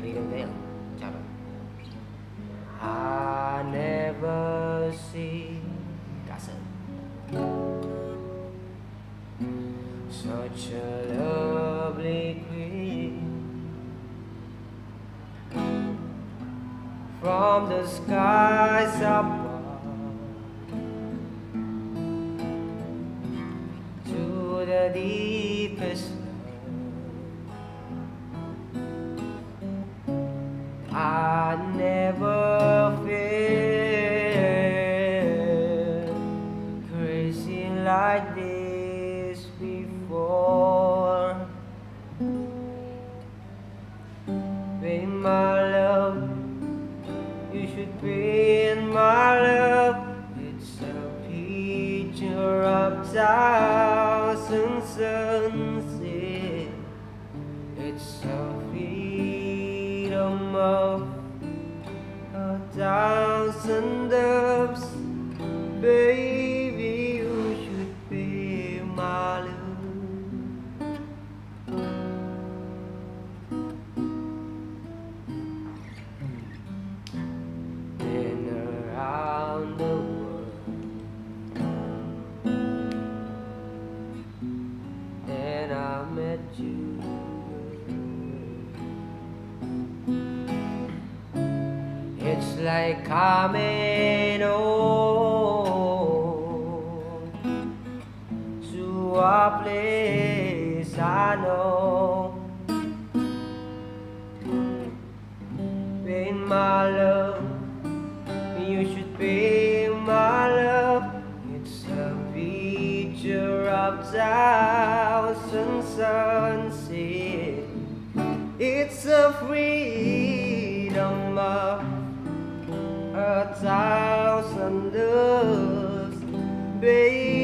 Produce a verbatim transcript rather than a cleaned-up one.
đi đến thế chào bạn. I never see cả sự such a lovely queen from the skies above to the deepest I never felt crazy like this before. In my love, you should be in my love. It's a picture of thousand sunsets. It's a freedom of a thousand doves. Baby, you should be my love. Been around the world and I met you. It's like coming home to a place I know. Be my love, you should be my love. It's a picture of thousand sunsets. It's a freedom of a thousand doves, baby.